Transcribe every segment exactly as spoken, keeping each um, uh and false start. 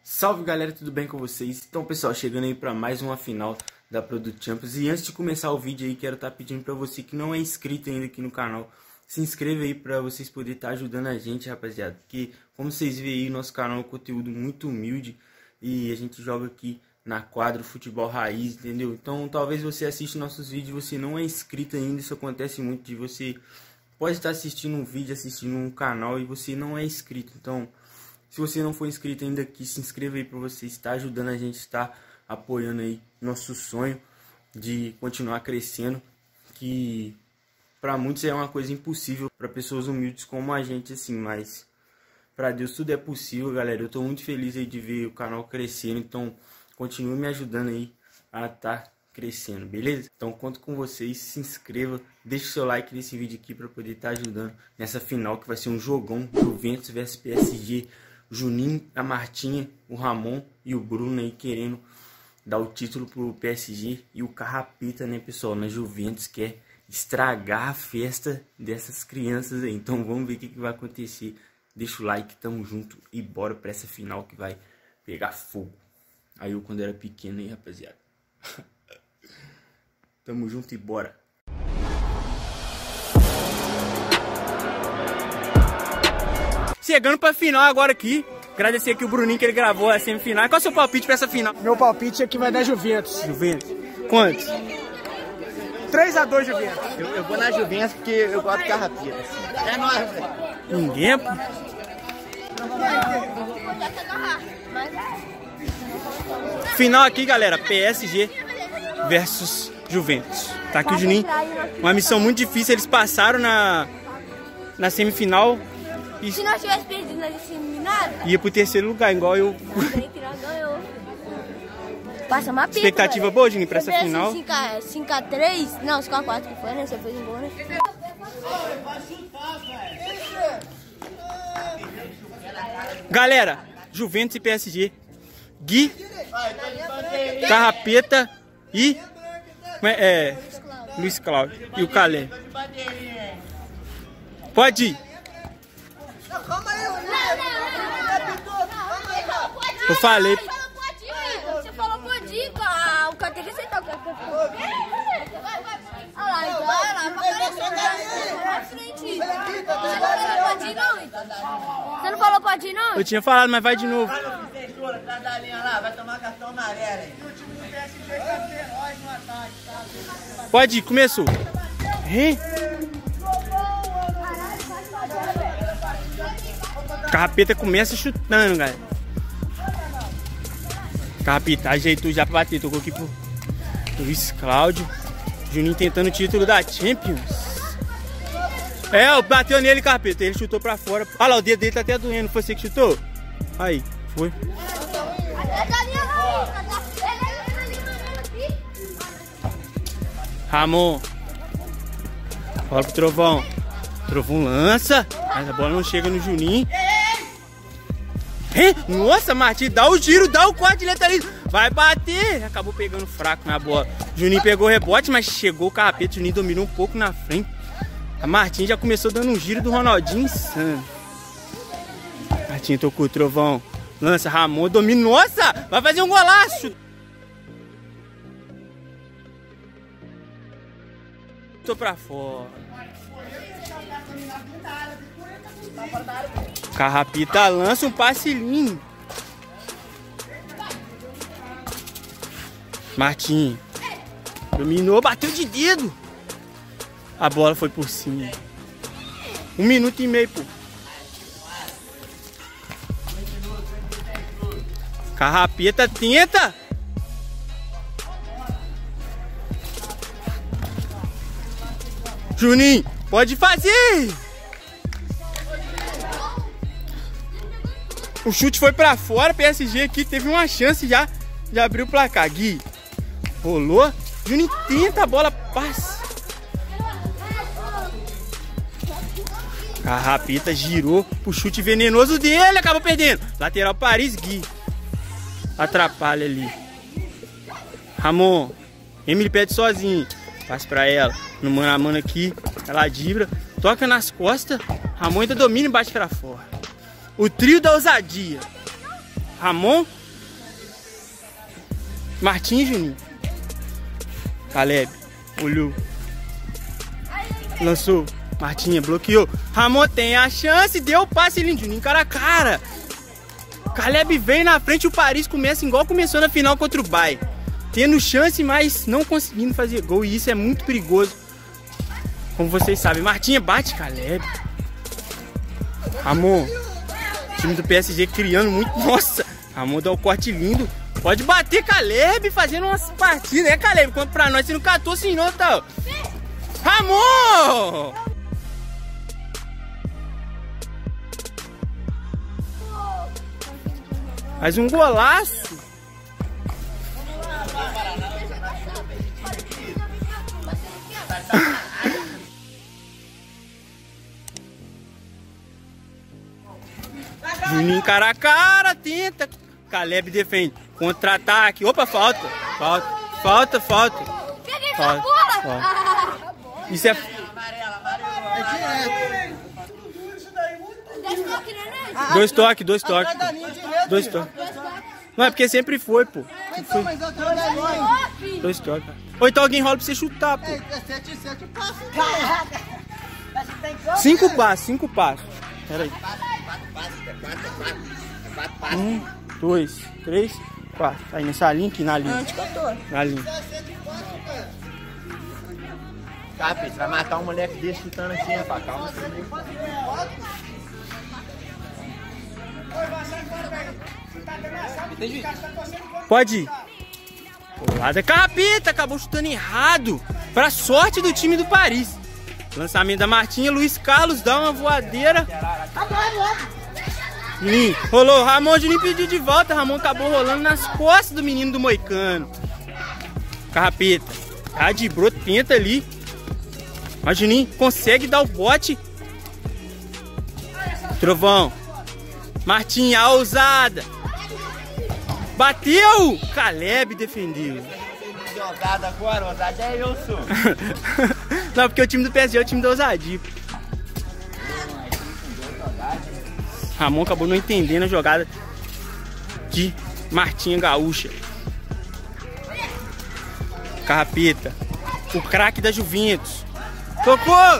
Salve galera, tudo bem com vocês? Então pessoal, chegando aí para mais uma final da Product Champions. E antes de começar o vídeo aí, quero estar tá pedindo para você que não é inscrito ainda aqui no canal, se inscreva aí para vocês poderem estar tá ajudando a gente, rapaziada. Porque como vocês veem aí, nosso canal é um conteúdo muito humilde e a gente joga aqui na quadra futebol raiz, entendeu? Então talvez você assista nossos vídeos e você não é inscrito ainda. Isso acontece muito de você pode estar assistindo um vídeo, assistindo um canal e você não é inscrito. Então se você não for inscrito ainda aqui, se inscreva aí para você estar ajudando a gente, estar apoiando aí nosso sonho de continuar crescendo, que para muitos é uma coisa impossível, para pessoas humildes como a gente assim, mas para Deus tudo é possível, galera. Eu tô muito feliz aí de ver o canal crescendo, então continue me ajudando aí a estar crescendo, beleza? Então conto com vocês, se inscreva, deixe seu like nesse vídeo aqui para poder estar ajudando nessa final que vai ser um jogão, Juventus versus P S G. Juninho, a Martinha, o Ramon e o Bruno aí querendo dar o título pro P S G. E o Carrapita, né, pessoal, na Juventus quer estragar a festa dessas crianças aí. Então vamos ver o que, que vai acontecer. Deixa o like, tamo junto e bora pra essa final que vai pegar fogo. Aí eu quando era pequeno aí, rapaziada. Tamo junto e bora. Chegando pra final agora aqui. Agradecer aqui o Bruninho que ele gravou a semifinal. Qual é o seu palpite pra essa final? Meu palpite é que vai dar Juventus. Juventus. Quantos? três a dois Juventus. Eu, eu vou na Juventus porque eu gosto de Carrapita. É nóis, velho. Ninguém, pô. Final aqui, galera. P S G versus Juventus. Tá aqui o Juninho. Uma missão muito difícil. Eles passaram na, na semifinal. E se nós tivesse perdido na disseminada, ia pro terceiro lugar, igual eu. Passa uma pica. Expectativa velho. boa, Juninho, pra essa final. cinco a três, não, cinco a quatro que foi, né? Você fez um gol, né? Galera, Juventus e P S G. Gui, Carrapeta e é, Luiz Cláudio e o Calé. Pode ir. Eu falei. Você falou pode ir, o cara tem que aceitar o cara. Olha lá, então, olha lá, pra frente. Você não falou pode ir, não, então. Você não falou pode ir, não? Eu tinha falado, mas vai de novo. Pode ir, começou. Hein? Carrapeta começa chutando, galera. Carrapeta ajeitou já pra bater. Tocou aqui pro Luiz Cláudio. Juninho tentando o título da Champions. É, bateu nele, Carrapeta. Ele chutou pra fora. Olha lá, o dedo dele tá até doendo. Foi você que chutou? Aí, foi. Ramon. Bola pro Trovão. Trovão lança. Mas a bola não chega no Juninho. Nossa, Martins, dá o giro, dá o quadrileta ali. Vai bater. Acabou pegando fraco na bola. Juninho pegou o rebote, mas chegou o Carrapeta. Juninho dominou um pouco na frente. A Martins já começou dando um giro do Ronaldinho insano. Martins tocou o Trovão. Lança, Ramon domina. Nossa, vai fazer um golaço. Tô pra fora. Carrapita lança um passe lindo. Martim dominou, bateu de dedo. A bola foi por cima. Um minuto e meio, pô. Carrapita tenta. Juninho, pode fazer. O chute foi pra fora, P S G aqui teve uma chance já de abrir o placar. Gui rolou, Juninho tenta, a bola passa. Carrapeta girou pro chute venenoso dele, acabou perdendo. Lateral Paris, Gui. Atrapalha ali. Ramon, Emily pede sozinho. Passa pra ela, no mano a mano aqui. Ela dibra, toca nas costas. Ramon ainda domina e bate pra fora. O trio da ousadia. Ramon. Martim e Juninho. Caleb. Olhou. Lançou. Martinha bloqueou. Ramon tem a chance. Deu o passe lindo. Juninho cara a cara. Caleb vem na frente. O Paris começa igual começou na final contra o Bay. Tendo chance, mas não conseguindo fazer gol. E isso é muito perigoso. Como vocês sabem. Martinha bate Caleb. Ramon. Time do P S G criando muito. Nossa. Ramon dá o corte lindo. Pode bater Caleb fazendo umas partidas. É Caleb. Quanto pra nós. Você não catou assim não, tá? Ramon. Mais um golaço. Juninho cara a cara, tenta. Caleb defende. Contra-ataque. Opa, falta. Falta, falta, falta. Falta, falta. Isso é... Dois toques, dois toques. Dois toques. Não, é porque sempre foi, pô. Foi. Dois toques. Ou então alguém rola pra você chutar, pô. Cinco passos, cinco passos. Pera aí. Um, dois, três, quatro. Aí nessa linha aqui, na linha. Na linha. Capi, você vai matar um moleque desse chutando assim, rapaz. Calma. Pode ir. Colada Capita, acabou chutando errado. Pra sorte do time do Paris. Lançamento da Martinha, Luiz Carlos dá uma voadeira. Juninho, rolou, Ramon, Juninho pediu de volta. Ramon acabou rolando nas costas do menino do Moicano. Carrapeta, tá de broto, tenta ali. Mas Juninho consegue dar o bote. Trovão. Martinha, a ousada. Bateu! Caleb defendeu. Jogada agora, ousada é eu, sou. Não, porque o time do P S G é o time da ousadia. Ramon acabou não entendendo a jogada de Martinha Gaúcha. Carrapeta. O craque da Juventus. Tocou!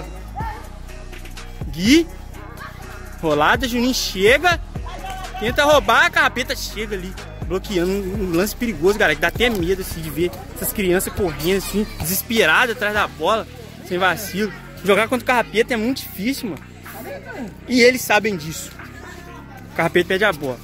Gui. Rolada, Juninho chega. Tenta roubar, a Carrapeta chega ali. Bloqueando um lance perigoso, galera. Que dá até medo assim, de ver essas crianças correndo assim, desesperadas atrás da bola, sem vacilo. Jogar contra o Carrapeta é muito difícil, mano. E eles sabem disso. O Carrapeta pede a bola.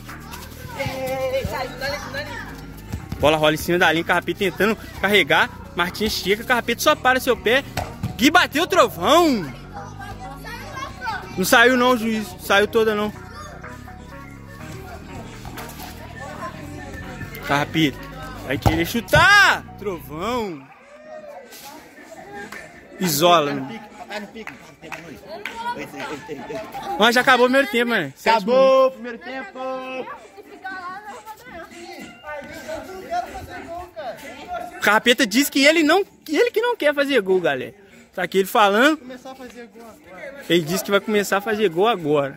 Bola rola em cima da linha, Carrapeta tentando carregar. Martinha chega, Carrapeta só para seu pé. Gui bateu o trovão. Não saiu não, juiz. Saiu toda não. Carrapeta. Vai querer chutar. Trovão. Isola. Mas já acabou o primeiro tempo, mano. Acabou o primeiro tempo. O Carrapeta disse que ele não, que ele que não quer fazer gol, galera. Tá aqui ele falando. Começar a fazer gol agora. Ele disse que vai começar a fazer gol agora.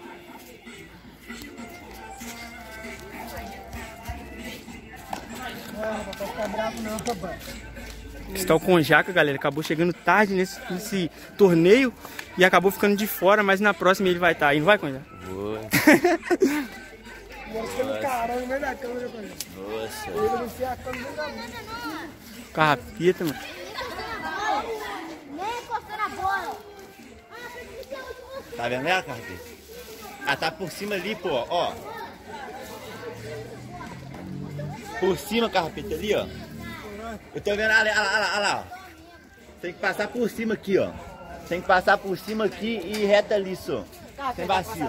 Não, ficar bravo não, rapaz. Cristal Conjaca, galera, acabou chegando tarde nesse, nesse torneio e acabou ficando de fora, mas na próxima ele vai estar aí, não vai, Conjaca? Vou. Nossa. Carrapeta, mano. Nem encostou na bola. Tá vendo ela, Carrapeta? Ah, tá por cima ali, pô, ó. Por cima, Carrapeta, ali, ó. Eu tô vendo, olha lá, olha lá, olha lá, ó. Tem que passar por cima aqui, ó. Tem que passar por cima aqui e reta ali, só. Sem vacilo.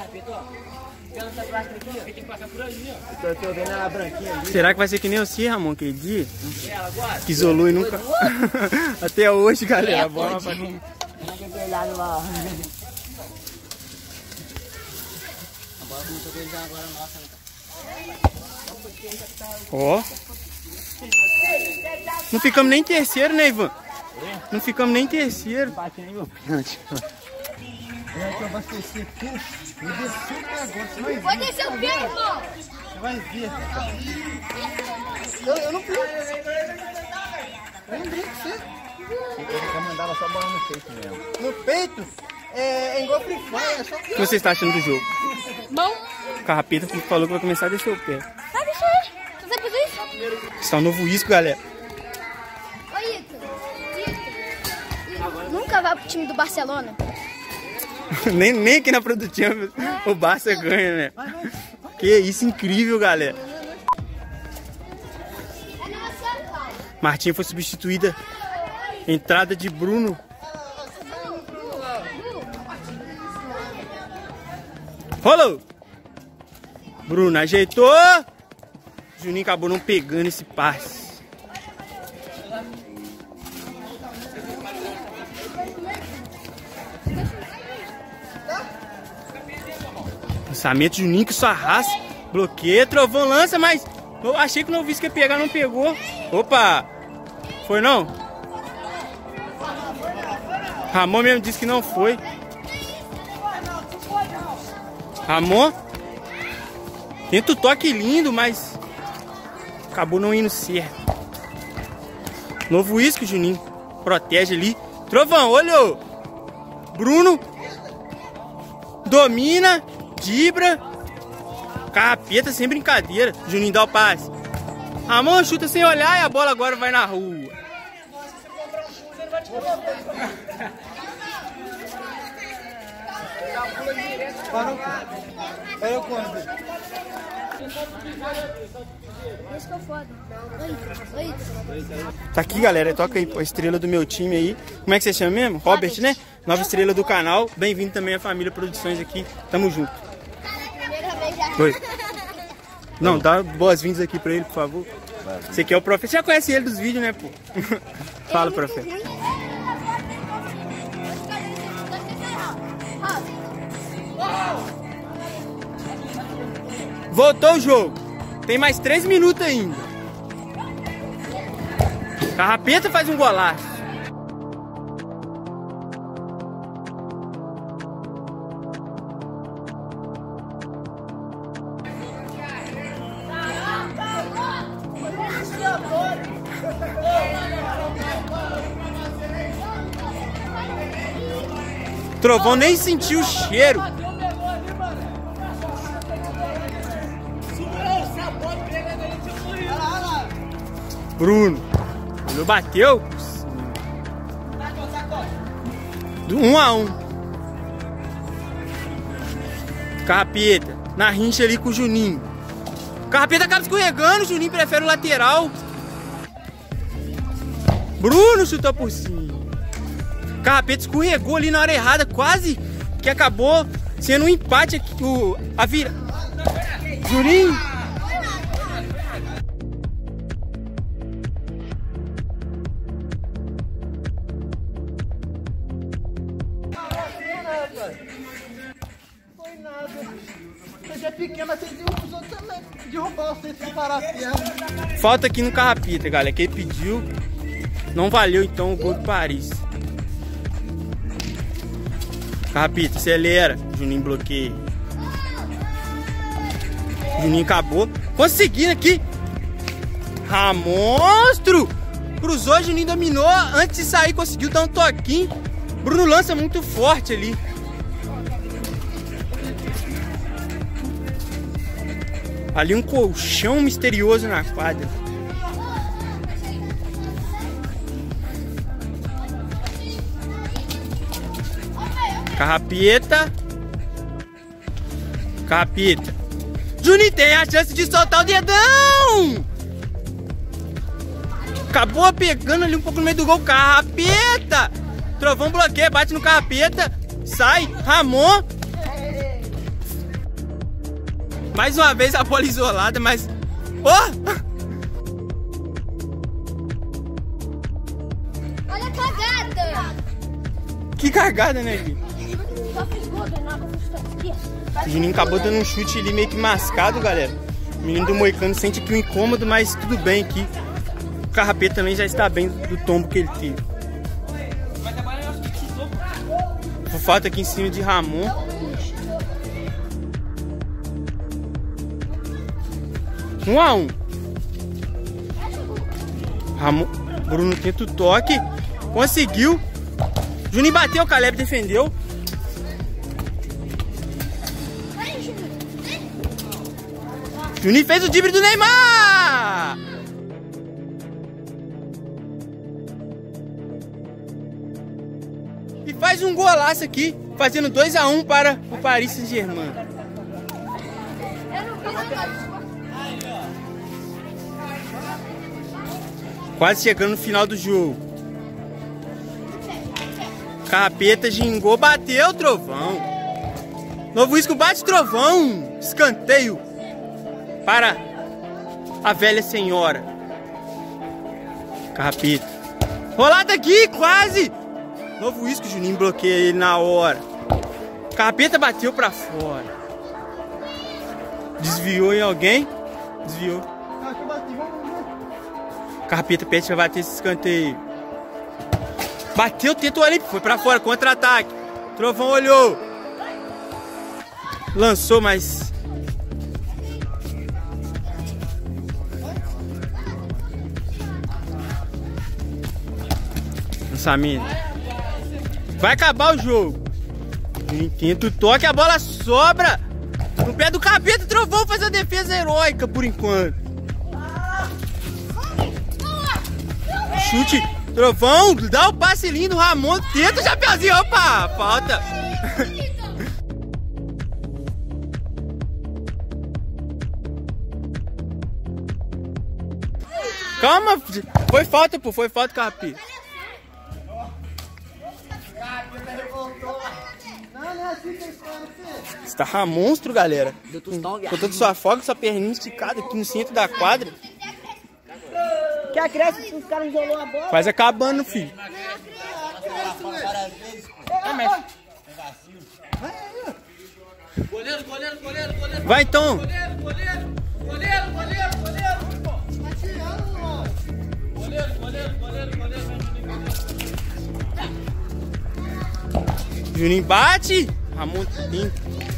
Eu tô vendo ela branquinha ali. Será que vai ser que nem você, Ramon, aquele dia? Que isolou e nunca... Até hoje, galera. Bora pra mim. Ó. Não ficamos nem em terceiro, né, Ivan? Não ficamos nem em terceiro. Bate nem meu pênalti. É que eu abastecer aqui. Me desceu o negócio. Pode descer o pé, irmão. Vai ver. Eu, eu não brinco. Eu não brinco com você. Eu mandava só bola no peito mesmo. No peito? É, é igual Free Fire, é só... O que você está achando do jogo? Bom. O Carrapeta falou que vai começar a descer o pé. Ah, deixa ele. Você sabe fazer isso? Está um novo isco, galera. Oi, Ito. Ito. Nunca vai pro time do Barcelona? nem, nem aqui na Produtiva o Barça ganha, né? Que isso, incrível, galera. Martinha foi substituída. Entrada de Bruno. Rolou. Bruno ajeitou. Juninho acabou não pegando esse passe. Lançamento, Juninho que só arrasta. Bloqueia, Trovão lança, mas eu achei que o Novo Isco ia pegar, não pegou. Opa! Foi não? Ramon mesmo disse que não foi. Ramon tenta o toque lindo, mas acabou não indo certo. Novo Isco, Juninho protege ali. Trovão, olhou. Bruno domina, dibra. Carrapeta sem brincadeira. Juninho dá o passe. Ramon chuta sem olhar e a bola agora vai na rua. Parou. Parou quando? Esse que é o foda. Oi, oi. Tá aqui, galera. Toca aí a estrela do meu time aí. Como é que você chama mesmo? Robert, né? Nova estrela do canal. Bem-vindo também à família Produções aqui. Tamo junto. Primeira vez já. Oi. Não, dá boas-vindas aqui pra ele, por favor. Você aqui é o Profeta. Você já conhece ele dos vídeos, né, pô? Fala, Profeta. Voltou o jogo. Tem mais três minutos ainda. Carrapeta faz um golaço. Trovão nem sentiu o cheiro. Bruno. Bruno bateu. Do um a um. Carrapeta. Na rincha ali com o Juninho. Carrapeta acaba escorregando. O Juninho prefere o lateral. Bruno chutou por cima. Carrapeta escorregou ali na hora errada. Quase que acabou sendo um empate aqui. O, a vira. Juninho. Foi nada. Você é pequeno, mas você derruba os outros também. Derrubar você sem parar a perna. Falta aqui no Carrapeta, galera. Quem pediu. Não valeu então o gol do Paris. Carrapeta, acelera. Juninho bloqueia. Juninho acabou. Conseguindo aqui. Ramonstro! Cruzou, Juninho dominou. Antes de sair, conseguiu dar um toquinho. Bruno lança muito forte ali. Ali um colchão misterioso na quadra. Carrapeta. Carrapeta. Juninho tem a chance de soltar o dedão. Acabou pegando ali um pouco no meio do gol. Carrapeta. Trovão bloqueia, bate no Carrapeta. Sai. Ramon. Mais uma vez a bola isolada, mas... Oh! Olha a cagada. Que cagada, né, Gui? O Juninho acabou dando um chute ali meio que mascado, galera. O menino do Moicano sente aqui um incômodo, mas tudo bem aqui. O Carrapeta também já está bem do tombo que ele teve. Falta aqui em cima de Ramon. Um a um. Ramon, Bruno tenta o toque. Conseguiu. Juninho bateu, Caleb defendeu. Juninho fez o drible do Neymar. E faz um golaço aqui, fazendo dois a um para o Paris Saint-Germain. Quase chegando no final do jogo. Carrapeta gingou, bateu, Trovão. Novo Risco bate, Trovão. Escanteio para a velha senhora. Carrapeta. Rolada aqui, quase. Novo Risco, Juninho bloqueia ele na hora. Carrapeta bateu pra fora. Desviou em alguém. Desviou. Carrapeta pede pra bater esse escanteio. Bateu, tentou ali, foi pra fora, contra-ataque. Trovão olhou. Lançou, mas... Lançamento. Vai acabar o jogo. Tenta o toque, a bola sobra no pé do Carrapeta. Trovão faz a defesa heróica por enquanto. Chute, Trovão, dá o passe lindo, Ramon tenta o chapeuzinho, opa, falta. Calma, foi falta, pô, foi falta, Carrapeta. Você tá monstro, galera. Com toda sua folga, sua perninha esticada aqui no centro da quadra. Que acresce, os caras isolou a bola. Quase acabando, filho. Goleiro, goleiro, goleiro, goleiro. Vai então. Goleiro, goleiro, goleiro, goleiro, goleiro. Goleiro, goleiro, goleiro, goleiro. Juninho bate. Ramon limpa.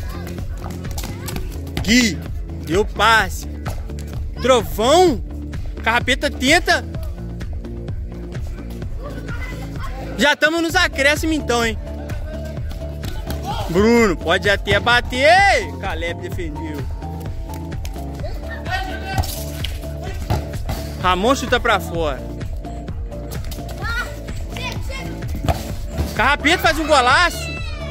Gui deu passe. Trovão. Carrapeta tenta. Já estamos nos acréscimos então, hein? Bruno pode até bater. Caleb defendeu. Ramon chuta pra fora. Carrapeta faz um golaço.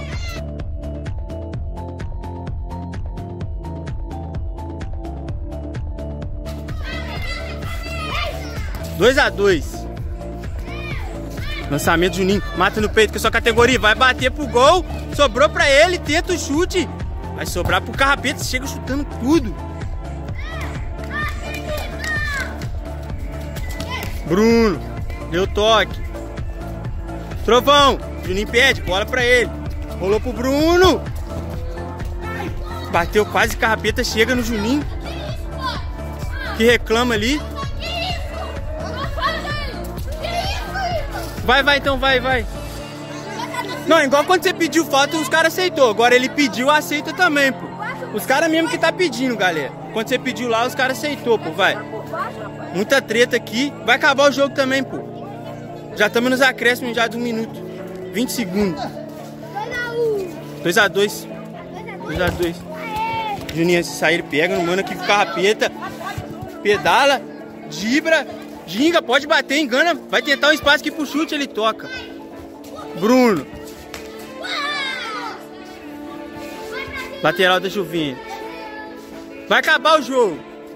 dois a dois. Lançamento, Juninho. Mata no peito, que é sua categoria. Vai bater pro gol. Sobrou pra ele. Tenta o chute. Vai sobrar pro Carrapeta. Chega chutando tudo. Bruno. Deu toque. Trovão. Juninho pede. Bola pra ele. Rolou pro Bruno. Bateu quase. Carrapeta chega no Juninho, que reclama ali. Vai, vai, então, vai, vai. Não, igual quando você pediu falta, os caras aceitou. Agora ele pediu, aceita também, pô. Os caras mesmo que tá pedindo, galera. Quando você pediu lá, os caras aceitou, pô, vai. Muita treta aqui. Vai acabar o jogo também, pô. Já estamos nos acréscimos já de um minuto. vinte segundos. dois a dois. dois a dois. Juninho, se sair, ele pega no mano aqui com o Carrapeta. Pedala, dibra. Ginga, pode bater, engana. Vai tentar um espaço aqui pro chute, ele toca. Bruno. Lateral da Juventus. Vai acabar o jogo.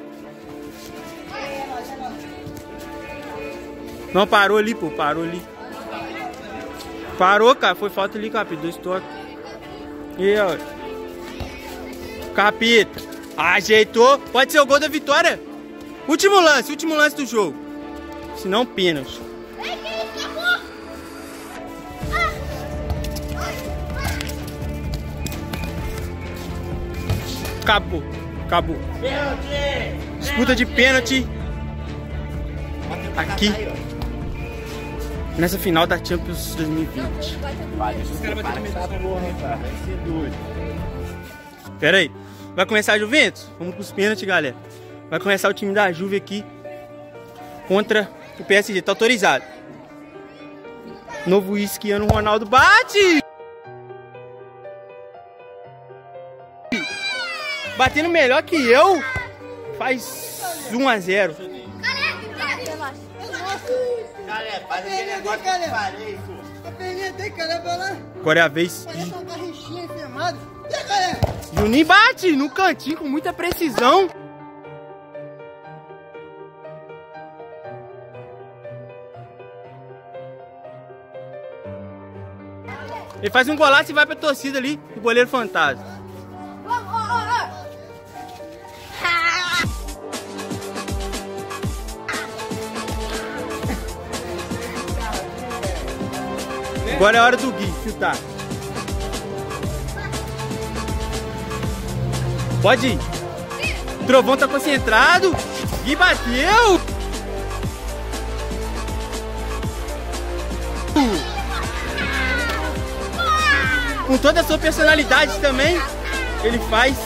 Não, parou ali, pô. Parou ali. Parou, cara. Foi falta ali, Carrapeta. Dois toques. E aí, ó. Carrapeta. Ajeitou. Pode ser o gol da vitória. Último lance, último lance do jogo. Se não, pênalti. Acabou. Acabou. Disputa de pênalti. Aqui. Nessa final da Champions dois mil e vinte. Pera aí. Vai começar a Juventus? Vamos pros pênaltis, galera. Vai começar o time da Juve aqui contra o P S G. Tá autorizado. Novo Cristiano Ronaldo bate! Batendo melhor que eu. Faz um a zero. Galera, faz aquele negócio que eu falei, pô. A perninha tem, cara, vai lá. Agora é a vez de Parece um carrichinho enfermado. E aí, galera? Juninho bate no cantinho com muita precisão. Ele faz um golaço e vai pra torcida ali, o goleiro fantasma. Agora é a hora do Gui chutar. Pode ir. O Trovão tá concentrado. Gui bateu. Com toda a sua personalidade também, ele faz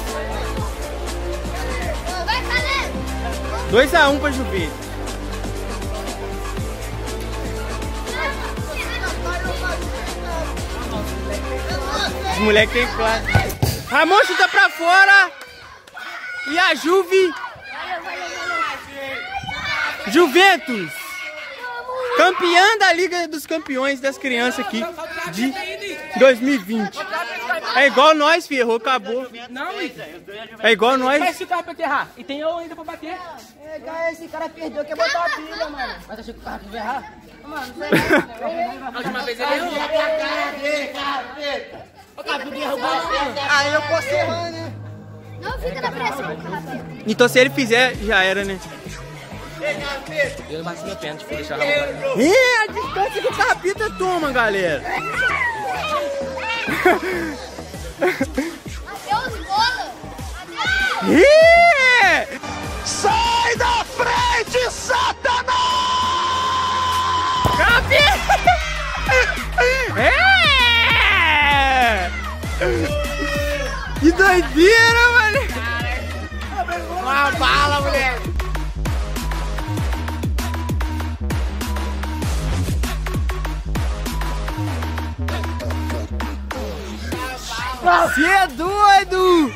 dois a um pra Juventus. Os moleques tem classe. Ramon chuta pra fora. E a Juve. Juventus. Campeã da Liga dos Campeões das crianças aqui de dois mil e vinte. É igual nós, ferrou, acabou. Não, É igual nós. mas esse carro pra enterrar. E tem eu ainda pra bater. É, cara, esse cara perdeu, quer botar a pilha, mano. Mas achei que o carro ia errar. Mano, não sei não. A última vez ele errou. O carro derrubou. Aí eu posso errar, né? Não fica na pressão. Então se ele fizer, já era, né? Eu bati meu pênalti, vou deixar. Ih, a distância que o Capita toma, galera. Adeus, bola. Ih! Sai da frente, Satanás! Capita! É! Que doideira, mano! Uma bala, moleque! Você é doido!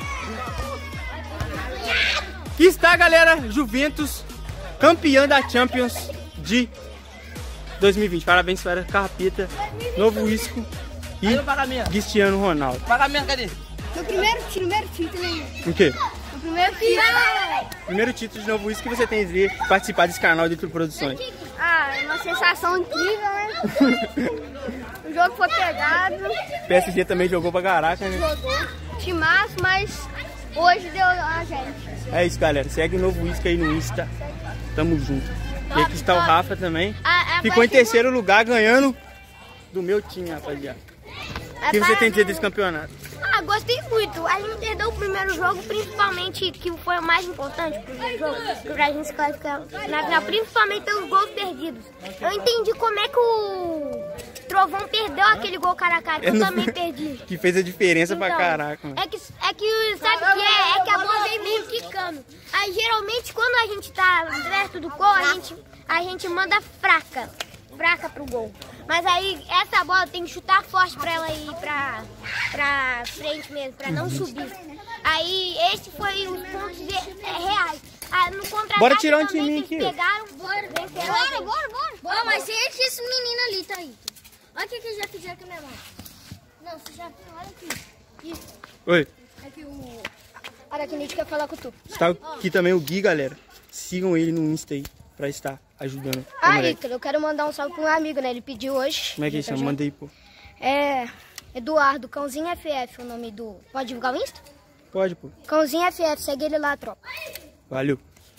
Aqui está, galera, Juventus, campeã da Champions de dois mil e vinte. Parabéns para Carpeta, Novo Isco e Cristiano Ronaldo. Pagamento, cadê? No primeiro, primeiro título. O quê? No primeiro título. Primeiro título de Novo Isco que você tem de participar desse canal de Tudo Produções. Ah, é uma sensação incrível, né? O jogo foi pegado. P S G também jogou pra caraca, né? Jogou. Timaço, mas hoje deu a gente. É isso, galera. Segue o Novo Isco aí no Insta. Tamo junto. E aqui está o Rafa também. A- a Ficou em parte terceiro lugar, ganhando do meu time, rapaziada. O que você tem a dizer desse campeonato? Ah, gostei muito. A gente perdeu o primeiro jogo, principalmente, que foi o mais importante pro jogo, pra gente se classificar na final, principalmente pelos gols perdidos. Eu entendi como é que o Trovão perdeu aquele gol cara a cara, que eu, Eu não- também perdi. Que fez a diferença pra Então, caraca, mano. É que, é que, sabe o que é? É que a bola vem meio quicando. Aí, geralmente, quando a gente tá perto do gol, a gente, a gente manda fraca. Fraca pro gol. Mas aí, essa bola tem que chutar forte pra ela ir pra, pra frente mesmo, pra não subir. Aí, esse foi os pontos de, é, reais. Ah, no contra-ataque Bora tirar um também, timinho que eles aqui. pegaram, bora, bora, bora, bora. Bora, mas deixa esse menino ali, tá aí. Olha o que que já fizeram com a minha mão. Não, você já viu, olha aqui. Isso. Oi. Aqui o Aracnite quer falar com tu. Está aqui também o Gui, galera. Sigam ele no Insta aí, pra estar ajudando o Ah, moleque. Icaro, eu quero mandar um salve pra um amigo, né? Ele pediu hoje. Como é que ele chama? Manda aí, pô. É Eduardo, Cãozinho F F, o nome do... Pode divulgar o Insta? Pode, pô. Cãozinho F F, segue ele lá, tropa. Valeu.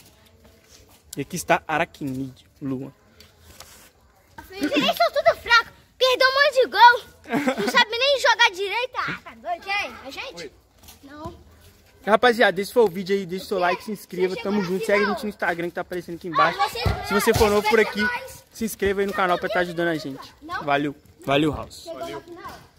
E aqui está Aracnide, Luan. Eles são tudo fraco. Perdeu um monte de gol. Não sabe nem jogar direito. Ah, tá doido? Quem? A gente? Não. Rapaziada, esse foi o vídeo aí. Deixa o seu like, se inscreva. Tamo junto. Segue a gente no Instagram que tá aparecendo aqui embaixo. Se você for novo por aqui, se inscreva aí no canal pra estar ajudando a gente. Valeu. Valeu, House. Chegou na final.